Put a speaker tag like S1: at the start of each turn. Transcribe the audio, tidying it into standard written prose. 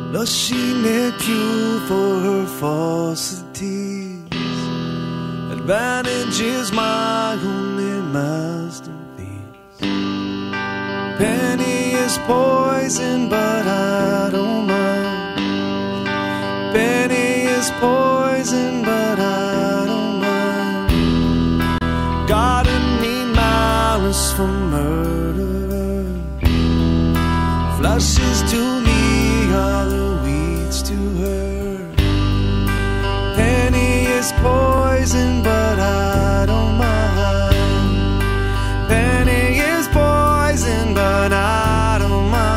S1: Lost she made pure for her falsities. Advantage is my only masterpiece. Penny is poison, but I don't mind. Penny is poison, but I don't mind. God didn't need malice for murder. Flushes to me are the weeds to her. Penny is poison, but I don't mind. Penny is poison, but I don't mind.